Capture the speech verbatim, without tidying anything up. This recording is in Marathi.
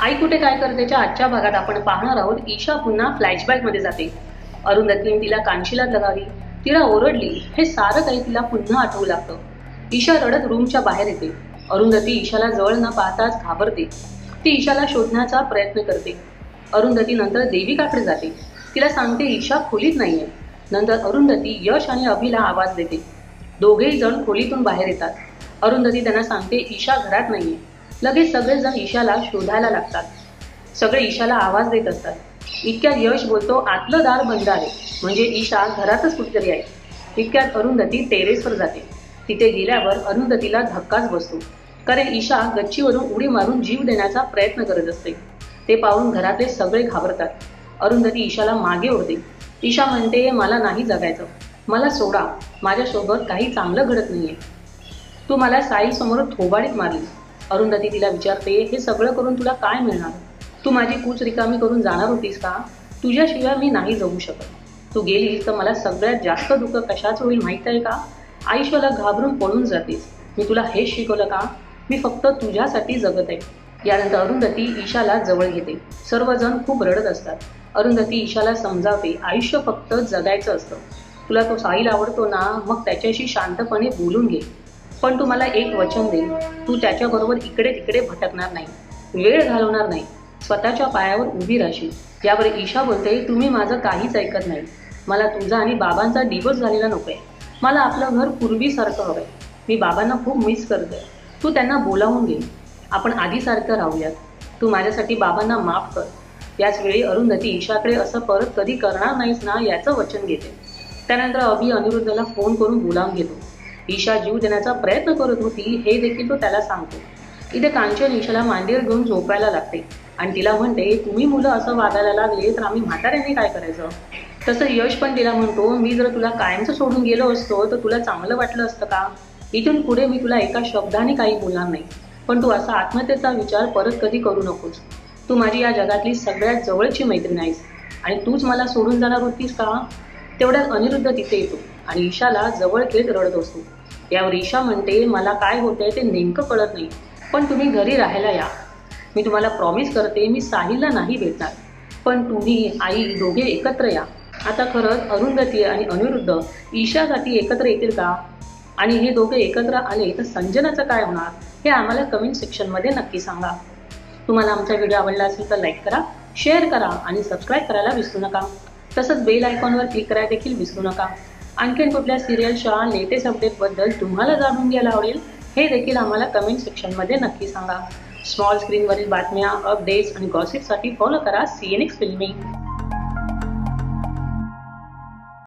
आई कुठे काय करतेच्या आजच्या भागात आपण पाहणार आहोत. ईशा पुन्हा फ्लॅशबॅक मध्ये जाते. अरुंधतीने तिला कानशिलात लगावी, तिला ओरडली, हे सारं काही तिला पुन्हा आठवू लागतं. ईशा रडत रूमच्या बाहेर येते. अरुंधती ईशाला जवळ न पाहताच घाबरते. ती ईशाला शोधण्याचा प्रयत्न करते. अरुंधती नंतर देविकाकडे जाते. तिला सांगते ईशा खोलीत नाहीये. नंतर अरुंधती यश आणि अभिला आवाज देते. दोघेही जण खोलीतून बाहेर येतात. अरुंधती त्यांना सांगते ईशा घरात नाहीये. लगेच सगळेजण ईशाला शोधायला लागतात. सगळे ईशाला आवाज देत असतात. इतक्यात यश बोलतो, आतलं दार बंद आहे, म्हणजे ईशा घरातच कुठेतरी आहे. इतक्यात अरुंधती टेरेसवर जाते. तिथे गेल्यावर अरुंधतीला धक्काच बसतो, कारण ईशा गच्चीवरून उडी मारून जीव देण्याचा प्रयत्न करत असते. ते पाहून घरातले सगळे घाबरतात. अरुंधती ईशाला मागे ओढते. ईशा म्हणते, मला नाही जगायचं, मला सोडा, माझ्यासोबत काही चांगलं घडत नाहीये. तू मला साईसमोर थोबाडीत मारलीस. अरुंधती तिला विचारते, हे सगळं करून तुला काय मिळणार? तू माझी पूच रिकामी करून जाणार होतीस का? तुझ्याशिवाय मी नाही जगू शकत. तू गेलीस तर मला सगळ्यात जास्त दुःख कशाचं होईल माहीत आहे का? आयुष्याला घाबरून पळून जातेस. मी तुला हेच शिकवलं का? मी फक्त तुझ्यासाठी जगत आहे. यानंतर अरुंधती ईशाला जवळ घेते. सर्वजण खूप रडत असतात. अरुंधती ईशाला समजावते, आयुष्य फक्त जगायचं असतं. तुला तो साहिल आवडतो ना, मग त्याच्याशी शांतपणे बोलून घे. पण तू मला एक वचन दे, तू त्याच्याबरोबर इकडे तिकडे भटकणार नाही, वेळ घालवणार नाही, स्वतःच्या पायावर उभी राहशील. यावर ईशा बोलते, तुम्ही माझं काहीच ऐकत नाही. मला तुझा आणि बाबांचा डिवोर्स झालेला नकोय. मला आपलं घर पूर्वीसारखं हवंय. मी बाबांना खूप मिस करते. तू त्यांना बोलावून घे. आपण आधीसारखं राहूयात. तू माझ्यासाठी बाबांना माफ कर. याच वेळी अरुंधती ईशाकडे असं परत कधी करणार नाहीस ना याचं वचन घेते. त्यानंतर अभि अनिरुद्धला फोन करून बोलावून घेतो. ईशा जीव देण्याचा प्रयत्न करत होती हे देखील तो त्याला सांगतो. इथे कांचन ईशाला मांडीवर घेऊन झोपायला लागते आणि तिला म्हणते, तुम्ही मुलं असं वागायला लागले तर आम्ही म्हाताऱ्यांनी काय करायचं? तसं यश पण तिला म्हणतो, मी जर तुला कायमचं सोडून गेलो असतो तर तुला चांगलं वाटलं असतं का? इथून पुढे मी तुला एका शब्दाने काही बोलणार नाही, पण तू असा आत्महत्येचा विचार परत कधी करू नकोस. तू माझी या जगातली सगळ्यात जवळची मैत्रीण आहेस आणि तूच मला सोडून जाणार होतीस का? तेवढ्यात अनिरुद्ध तिथे येतो आणि ईशाला जवळ घेत रडत असतो. यावर ईशा म्हणते, मला काय होतंय ते नेमकं कळत नाही, पण तुम्ही घरी राहायला या. मी तुम्हाला प्रॉमिस करते, मी साहिलला नाही भेटणार, पण तुम्ही आई दोघे एकत्र या. आता खरंच अरुंधती आणि अनिरुद्ध ईशासाठी एकत्र येतील का? आणि हे दोघे एकत्र आले तर संजनाचं काय होणार हे आम्हाला कमेंट सेक्शनमध्ये नक्की सांगा. तुम्हाला आमचा व्हिडिओ आवडला असेल तर लाईक करा, शेअर करा आणि सबस्क्राईब करायला विसरू नका. तसंच बेल आयकॉनवर क्लिक करायला देखील विसरू नका. आणखीन कुठल्या सिरियलच्या लेटेस्ट अपडेटबद्दल तुम्हाला जाणून घ्यायला आवडेल हे देखील आम्हाला कमेंट सेक्शनमध्ये नक्की सांगा. स्मॉल स्क्रीनवरील बातम्या, अपडेट्स आणि गॉसिपसाठी फॉलो करा सी एन एक्स फिल्मी.